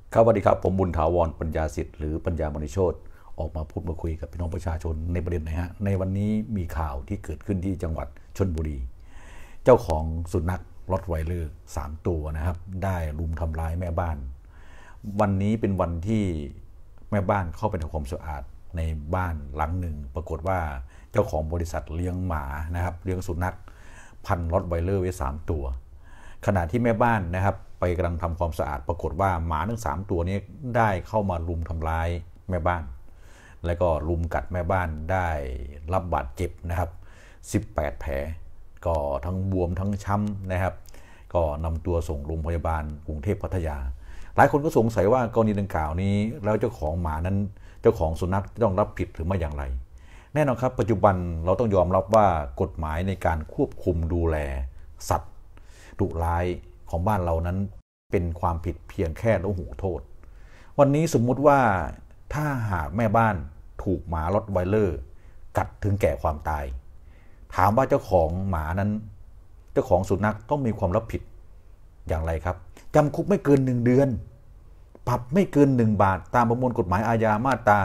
ครับสวัสดีครับผมบุญถาวรปัญญาสิทธิ์หรือปัญญามณิโชติออกมาพูดมาคุยกับพี่น้องประชาชนในประเด็นไหนฮะในวันนี้มีข่าวที่เกิดขึ้นที่จังหวัดชลบุรีเจ้าของสุนัขรอตไวเลอร์3ตัวนะครับได้รุมทำร้ายแม่บ้านวันนี้เป็นวันที่แม่บ้านเข้าไปทำความสะอาดในบ้านหลังหนึ่งปรากฏว่าเจ้าของบริษัทเลี้ยงหมานะครับเลี้ยงสุนัขพันธุ์รอตไวเลอร์ไว้3ตัวขณะที่แม่บ้านนะครับไปกำลังทำความสะอาดปรากฏว่าหมาทั้ง3ตัวนี้ได้เข้ามารุมทำร้ายแม่บ้านแล้วก็รุมกัดแม่บ้านได้รับบาดเจ็บนะครับ18แผลก็ทั้งบวมทั้งช้ำนะครับก็นำตัวส่งโรงพยาบาลกรุงเทพพัทยาหลายคนก็สงสัยว่ากรณีดังกล่าวนี้แล้วเจ้าของหมานั้นเจ้าของสุนัขต้องรับผิดหรือไม่อย่างไรแน่นอนครับปัจจุบันเราต้องยอมรับว่ากฎหมายในการควบคุมดูแลสัตว์ดุร้ายของบ้านเรานั้นเป็นความผิดเพียงแค่ละหูโทษวันนี้สมมุติว่าถ้าหากแม่บ้านถูกหมารอตไวเลอร์กัดถึงแก่ความตายถามว่าเจ้าของหมานั้นเจ้าของสุนัขต้องมีความรับผิดอย่างไรครับจำคุกไม่เกิน1 เดือนปรับไม่เกิน1 บาทตามประมวลกฎหมายอาญามาตรา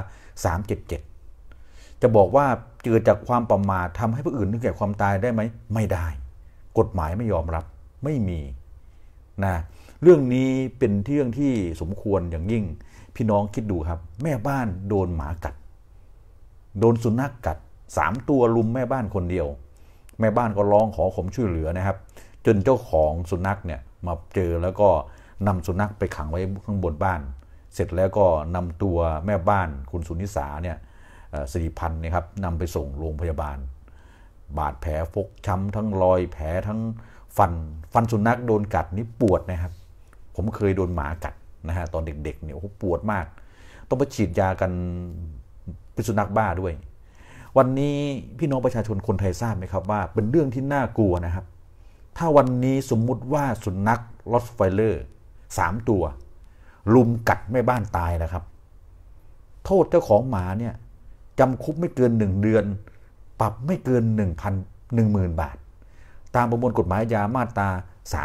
377จะบอกว่าเกิดจากความประมาททำให้ผู้อื่นถึงแก่ความตายได้ไหมไม่ได้กฎหมายไม่ยอมรับไม่มีนะเรื่องนี้เป็นเรื่องที่สมควรอย่างยิ่งพี่น้องคิดดูครับแม่บ้านโดนหมากัดโดนสุนัขกัด3ตัวลุมแม่บ้านคนเดียวแม่บ้านก็ร้องขอความช่วยเหลือนะครับจนเจ้าของสุนัขเนี่ยมาเจอแล้วก็นำสุนัขไปขังไว้ข้างบนบ้านเสร็จแล้วก็นำตัวแม่บ้านคุณสุนิสาเนี่ยสิริพันธ์นะครับนำไปส่งโรงพยาบาลบาดแผลฟกช้ำทั้งรอยแผลทั้งฟันสุนัขโดนกัดนี่ปวดนะครับผมเคยโดนหมากัดนะฮะตอนเด็กๆเนี่ยโอ้โหปวดมากต้องไปฉีดยากันเป็นสุนัขบ้าด้วยวันนี้พี่น้องประชาชนคนไทยทราบไหมครับว่าเป็นเรื่องที่น่ากลัวนะครับถ้าวันนี้สมมุติว่าสุนัขรอตไวเลอร์3ตัวลุมกัดแม่บ้านตายนะครับโทษเจ้าของหมาเนี่ยจำคุกไม่เกิน1 เดือนปรับไม่เกิน10,000 บาทตามประมวลกฎหมายอาญามาตรา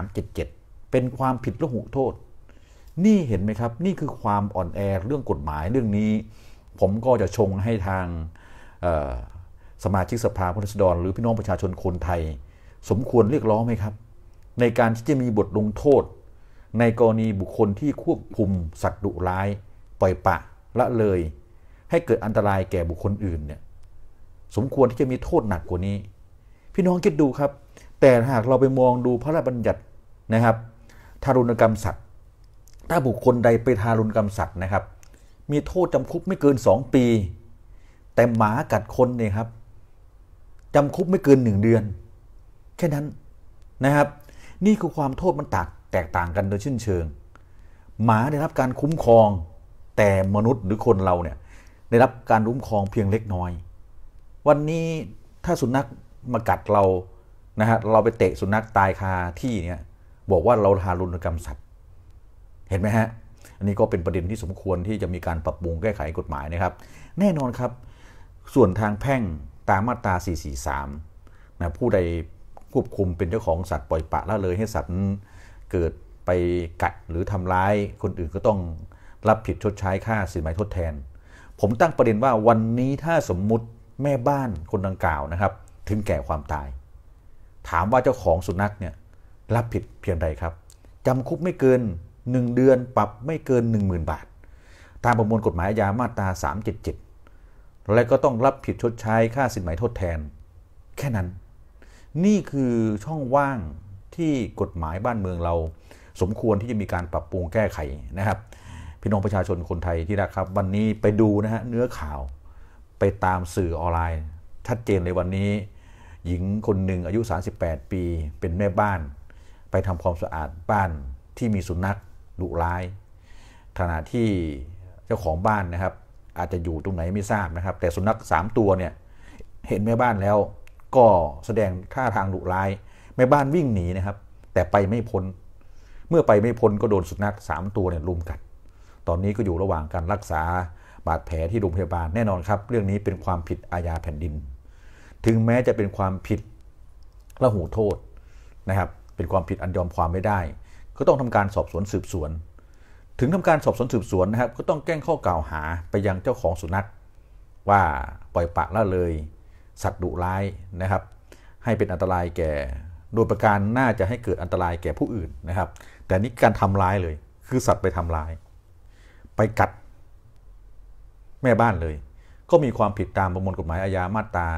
377เป็นความผิดละหุโทษนี่เห็นไหมครับนี่คือความอ่อนแอเรื่องกฎหมายเรื่องนี้ผมก็จะชงให้ทางสมาชิกสภาผู้แทนราษฎรหรือพี่น้องประชาชนคนไทยสมควรเรียกร้องไหมครับในการที่จะมีบทลงโทษในกรณีบุคคลที่ควบคุมสัตว์ดุร้ายปล่อยปละละเลยให้เกิดอันตรายแก่บุคคลอื่นเนี่ยสมควรที่จะมีโทษหนักกว่านี้พี่น้องคิดดูครับแต่หากเราไปมองดูพระราชบัญญัตินะครับทารุณกรรมสัตว์ถ้าบุคคลใดไปทารุณกรรมสัตว์นะครับมีโทษจำคุกไม่เกิน2 ปีแต่หมากัดคนเนี่ยครับจำคุกไม่เกิน1 เดือนแค่นั้นนะครับนี่คือความโทษมันแตกต่างกันโดยสิ้นเชิงหมาได้รับการคุ้มครองแต่มนุษย์หรือคนเราเนี่ยได้รับการคุ้มครองเพียงเล็กน้อยวันนี้ถ้าสุนัขมากัดเรานะฮะเราไปเตะสุนัขตายคาที่เนี่ยบอกว่าเราทารุณกรรมสัตว์เห็นไหมฮะอันนี้ก็เป็นประเด็นที่สมควรที่จะมีการปรับปรุงแก้ไขกฎหมายนะครับแน่นอนครับส่วนทางแพ่งตามมาตรา443นะผู้ใดควบคุมเป็นเจ้าของสัตว์ปล่อยปละละเลยให้สัตว์เกิดไปกัดหรือทำร้ายคนอื่นก็ต้องรับผิดชดใช้ค่าสินไหมทดแทนผมตั้งประเด็นว่าวันนี้ถ้าสมมุติแม่บ้านคนดังกล่าวนะครับถึงแก่ความตายถามว่าเจ้าของสุนัขเนี่ยรับผิดเพียงใดครับจำคุกไม่เกิน1 เดือนปรับไม่เกิน10,000 บาทตามประมวลกฎหมายอาญามาตรา377และก็ต้องรับผิดชดใช้ค่าสินไหมทดแทนแค่นั้นนี่คือช่องว่างที่กฎหมายบ้านเมืองเราสมควรที่จะมีการปรับปรุงแก้ไขนะครับพี่น้องประชาชนคนไทยที่รักครับวันนี้ไปดูนะฮะเนื้อข่าวไปตามสื่อออนไลน์ชัดเจนในวันนี้หญิงคนหนึ่งอายุ38 ปีเป็นแม่บ้านไปทำความสะอาดบ้านที่มีสุนัขดุร้ายขณะที่เจ้าของบ้านนะครับอาจจะอยู่ตรงไหนไม่ทราบนะครับแต่สุนัข3 ตัวเนี่ยเห็นแม่บ้านแล้วก็แสดงท่าทางดุร้ายแม่บ้านวิ่งหนีนะครับแต่ไปไม่พ้นเมื่อไปไม่พ้นก็โดนสุนัข3 ตัวเนี่ยรุมกัดตอนนี้ก็อยู่ระหว่างการรักษาบาดแผลที่โรงพยาบาลแน่นอนครับเรื่องนี้เป็นความผิดอาญาแผ่นดินถึงแม้จะเป็นความผิดละหูโทษนะครับเป็นความผิดอันยอมความไม่ได้ก็ต้องทำการสอบสวนสืบสวนถึงทำการสอบสวนสืบสวนนะครับก็ต้องแจ้งข้อกล่าวหาไปยังเจ้าของสุนัขว่าปล่อยปละละเลยสัตว์ดุร้ายนะครับให้เป็นอันตรายแก่โดยประการน่าจะให้เกิดอันตรายแก่ผู้อื่นนะครับแต่นี่การทำร้ายเลยคือสัตว์ไปทำร้ายไปกัดแม่บ้านเลยก็มีความผิดตามประมวลกฎหมายอาญามาตรา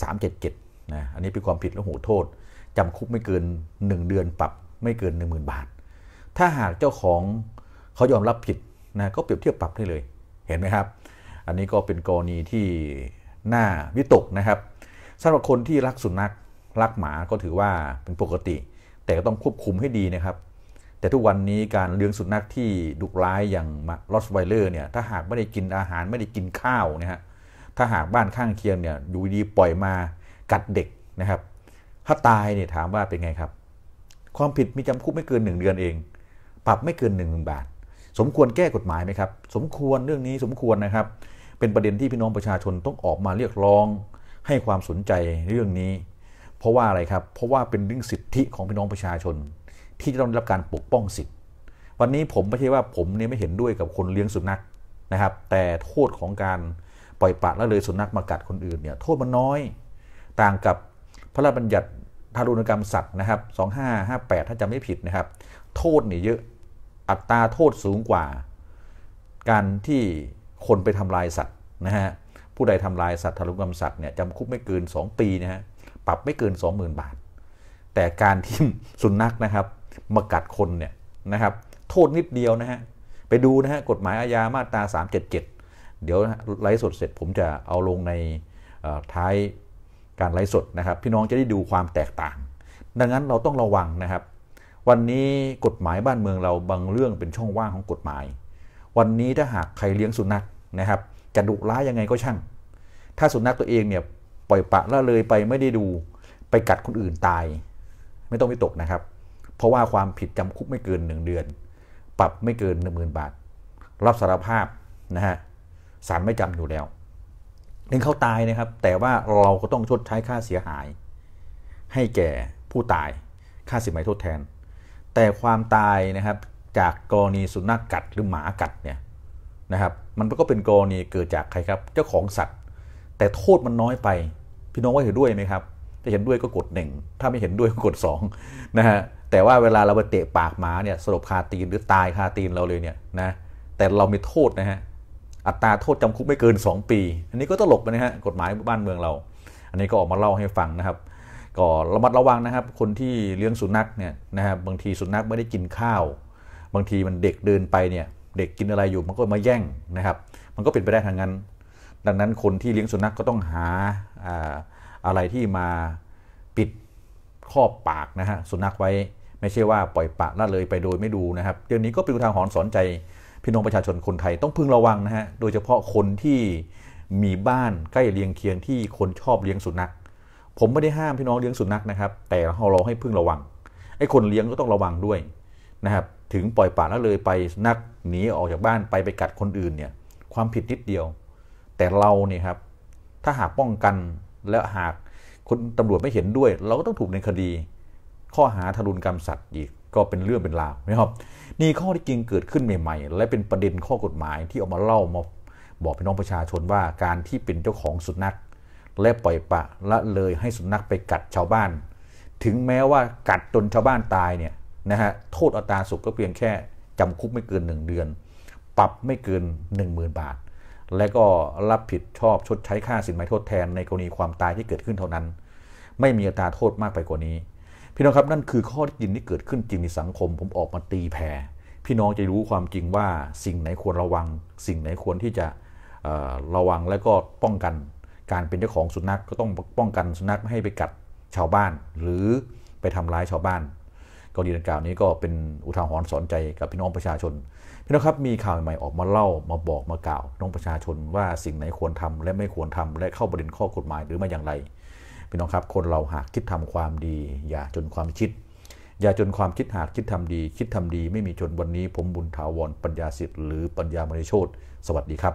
377นะอันนี้เป็นความผิดและหูโทษจำคุกไม่เกิน1 เดือนปรับไม่เกิน 10,000 บาทถ้าหากเจ้าของเขายอมรับผิดนะก็เปรียบเทียบปรับได้เลยเห็นไหมครับอันนี้ก็เป็นกรณีที่น่าวิตกนะครับสำหรับคนที่รักสุนัขรักหมาก็ถือว่าเป็นปกติแต่ก็ต้องควบคุมให้ดีนะครับแต่ทุกวันนี้การเลี้ยงสุนัขที่ดุร้ายอย่างรอตไวเลอร์เนี่ยถ้าหากไม่ได้กินอาหารไม่ได้กินข้าวนะฮะถ้าหากบ้านข้างเคียงเนี่ยอยู่ดีปล่อยมากัดเด็กนะครับถ้าตายเนี่ยถามว่าเป็นไงครับความผิดมีจำคุกไม่เกิน1 เดือนเองปรับไม่เกิน10,000 บาทสมควรแก้กฎหมายไหมครับสมควรเรื่องนี้สมควรนะครับเป็นประเด็นที่พี่น้องประชาชนต้องออกมาเรียกร้องให้ความสนใจเรื่องนี้เพราะว่าอะไรครับเพราะว่าเป็นเรื่องสิทธิของพี่น้องประชาชนที่จะต้องได้รับการปกป้องสิทธิ์วันนี้ผมไม่ใช่ว่าผมเนี่ยไม่เห็นด้วยกับคนเลี้ยงสุนัขนะครับแต่โทษของการปล่อยปละละเลยสุนัขมากัดคนอื่นเนี่ยโทษมันน้อยต่างกับพระราชบัญญัติทารุณกรรมสัตว์นะครับ2558ถ้าจำไม่ผิดนะครับโทษเนี่ยเยอะอัตราโทษสูงกว่าการที่คนไปทำลายสัตว์นะฮะผู้ใดทำลายสัตว์ทารุณกรรมสัตว์เนี่ยจำคุกไม่เกิน2 ปีนะฮะปรับไม่เกิน 20,000 บาทแต่การที่สุนัขนะครับมากัดคนเนี่ยนะครับโทษนิดเดียวนะฮะไปดูนะฮะกฎหมายอาญามาตรา377เดี๋ยวไลฟ์สดเสร็จผมจะเอาลงในท้ายการไลฟ์สดนะครับพี่น้องจะได้ดูความแตกต่างดังนั้นเราต้องระวังนะครับวันนี้กฎหมายบ้านเมืองเราบางเรื่องเป็นช่องว่างของกฎหมายวันนี้ถ้าหากใครเลี้ยงสุนัขนะครับจะดุร้ายยังไงก็ช่างถ้าสุนัขตัวเองเนี่ยปล่อยปละละเลยไปไม่ได้ดูไปกัดคนอื่นตายไม่ต้องวิตกนะครับเพราะว่าความผิดจำคุกไม่เกิน1 เดือนปรับไม่เกิน 10,000 บาทรับสารภาพนะฮะศาลไม่จำอยู่แล้วถึงเขาตายนะครับแต่ว่าเราก็ต้องชดใช้ค่าเสียหายให้แก่ผู้ตายค่าสินไหมทดแทนแต่ความตายนะครับจากกรณีสุนัขกัดหรือหมากัดเนี่ยนะครับมันก็เป็นกรณีเกิดจากใครครับเจ้าของสัตว์แต่โทษมันน้อยไปพี่น้องว่าเห็นด้วยไหมครับถ้าเห็นด้วยก็กด1ถ้าไม่เห็นด้วยก็กด2นะฮะแต่ว่าเวลาเราไปเตะปากหมาเนี่ยสลบคาตีนหรือตายคาตีนเราเลยเนี่ยนะแต่เรามีโทษนะฮะอัตราโทษจำคุกไม่เกิน2 ปีอันนี้ก็ตลกนะฮะกฎหมายบ้านเมืองเราอันนี้ก็ออกมาเล่าให้ฟังนะครับก็ระมัดระวังนะครับคนที่เลี้ยงสุนัขเนี่ยนะครับบางทีสุนัขไม่ได้กินข้าวบางทีมันเด็กเดินไปเนี่ยเด็กกินอะไรอยู่มันก็มาแย่งนะครับมันก็เป็นไปได้ทางนั้นดังนั้นคนที่เลี้ยงสุนัขก็ต้องหาอะไรที่มาปิดครอบปากนะฮะสุนัขไว้ไม่ใช่ว่าปล่อยปละละเลยไปโดยไม่ดูนะครับเรื่องนี้ก็เป็นอุทาหรณ์สอนใจพี่น้องประชาชนคนไทยต้องพึงระวังนะฮะโดยเฉพาะคนที่มีบ้านใกล้เรียงเคียงที่คนชอบเลี้ยงสุนัขผมไม่ได้ห้ามพี่น้องเลี้ยงสุนัขนะครับแต่เราให้พึงระวังไอ้คนเลี้ยงก็ต้องระวังด้วยนะครับถึงปล่อยปละละเลยไปสุนัขหนีออกจากบ้านไปกัดคนอื่นเนี่ยความผิดนิดเดียวแต่เราเนี่ยครับถ้าหากป้องกันและหากคนตำรวจไม่เห็นด้วยเราก็ต้องถูกในคดีข้อหาทารุณกรรมสัตว์อีกก็เป็นเรื่องเป็นราวนะครับนี่ข้อที่จริงเกิดขึ้นใหม่ๆและเป็นประเด็นข้อกฎหมายที่ออกมาเล่ามาบอกพี่น้องประชาชนว่าการที่เป็นเจ้าของสุนัขและปล่อยปละละเลยให้สุนัขไปกัดชาวบ้านถึงแม้ว่ากัดจนชาวบ้านตายเนี่ยนะฮะโทษอัตราสูงก็เพียงแค่จำคุกไม่เกิน1 เดือนปรับไม่เกิน 10,000 บาทและก็รับผิดชอบชดใช้ค่าสินไหมทดแทนในกรณีความตายที่เกิดขึ้นเท่านั้นไม่มีอัตราโทษมากไปกว่านี้พี่น้องครับนั่นคือข้อเท็จจริงที่เกิดขึ้นจริงในสังคมผมออกมาตีแผ่พี่น้องจะรู้ความจริงว่าสิ่งไหนควรระวังสิ่งไหนควรที่จะระวังและก็ป้องกันการเป็นเจ้าของสุนัขก็ต้องป้องกันสุนัขไม่ให้ไปกัดชาวบ้านหรือไปทำร้ายชาวบ้านกรณีดังกล่าวนี้ก็เป็นอุทาหรณ์สอนใจกับพี่น้องประชาชนพี่น้องครับมีข่าวใหม่ออกมาเล่ามาบอกมากล่าวน้องประชาชนว่าสิ่งไหนควรทำและไม่ควรทำและเข้าประเด็นข้อกฎหมายหรือไม่อย่างไรพี่น้องครับคนเราหากคิดทำความดีอย่าจนความคิดอย่าจนความคิดหากคิดทำดีคิดทำดีไม่มีจนวันนี้ผมบุญถาวรปัญญาสิทธิ์หรือปัญญามณีโชติสวัสดีครับ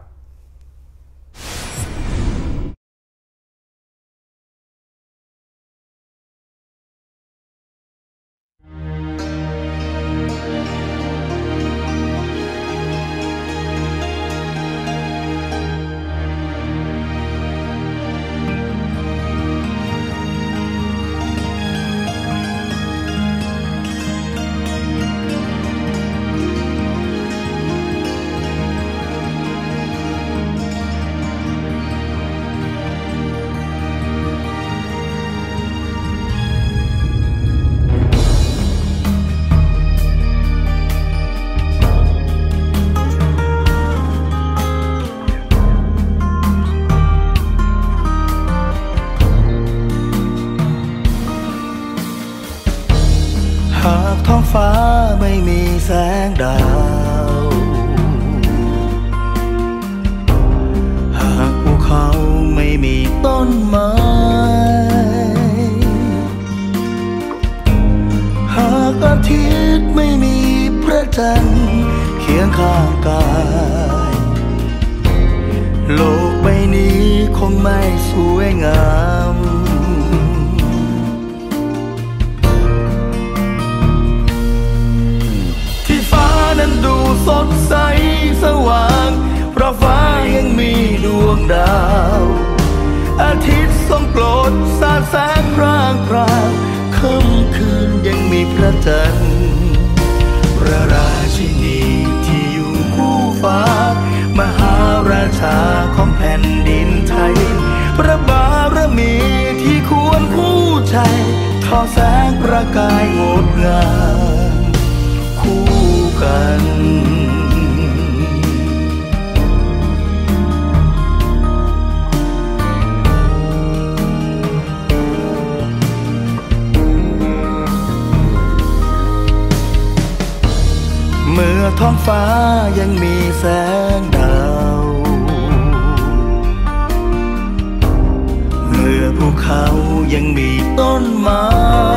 ากท้องฟ้าไม่มีแสงดาวหากภูเขาไม่มีต้นไม้หากอาทิตย์ไม่มีพระจันทร์เคียงข้างกายโลกใบนี้คงไม่สวยงามที่ฟ้านั้นดูสดใสสว่างเพราะฟ้ายังมีดวงดาวอาทิตย์ทรงโปรดสาดแสงพร่างพราวค่ำคืนยังมีพระจันทร์พระราชินีที่อยู่คู่ฟ้ามหาราชาของแผ่นดินไทยพระบารมีที่ควรผู้ใจทอแสงประกายงดงามคู่กันเมื่อท้องฟ้ายังมีแสงดาวเมื่อภูเขายังมีต้นไม้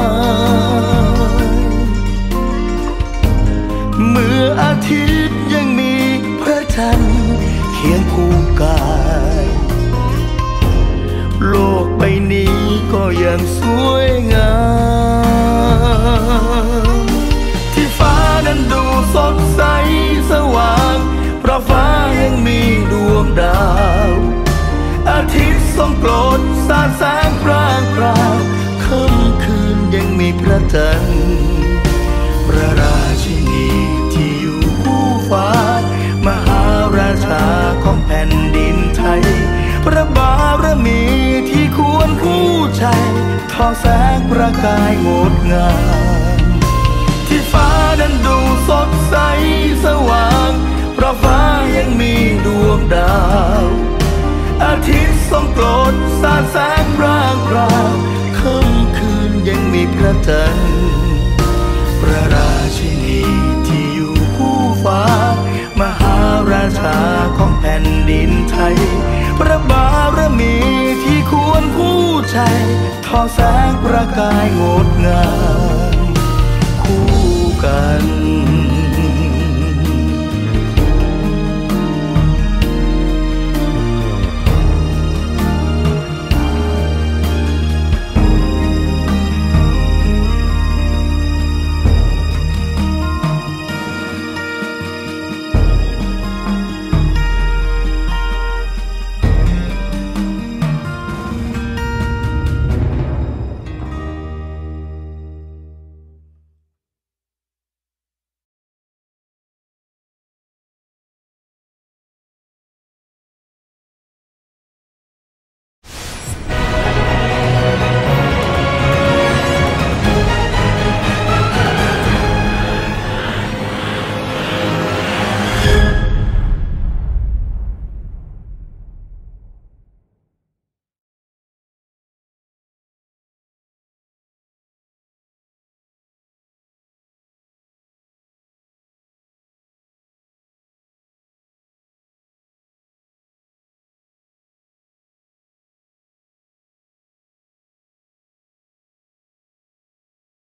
เมื่ออาทิตย์ยังมีพระจันทร์เคียงคู่กายโลกใบนี้ก็ยังสวยงามที่ฟ้านั้นดูสดใสสว่างเพราะฟ้ายังมีดวงดาวอาทิตย์ทรงโปรดสาดแสงพร่างพราวค่ำคืนยังมีพระจันทร์พระราชินีที่อยู่คู่ฟ้ามหาราชาของแผ่นดินไทยพระบารมีที่ควรคู่ใจทอแสงประกายงดงามที่ฟ้านั้นดูสดใสสว่างเพราะฟ้ายังมีดวงดาวอาทิตย์ทรงโปรดสาดแสงพร่างพราวค่ำคืนยังมีพระจันทร์พระราชินีที่อยู่คู่ฟ้ามหาราชาของแผ่นดินไทยพระบารมีที่ควรคู่ใจทอแสงประกายงดงามคู่กัน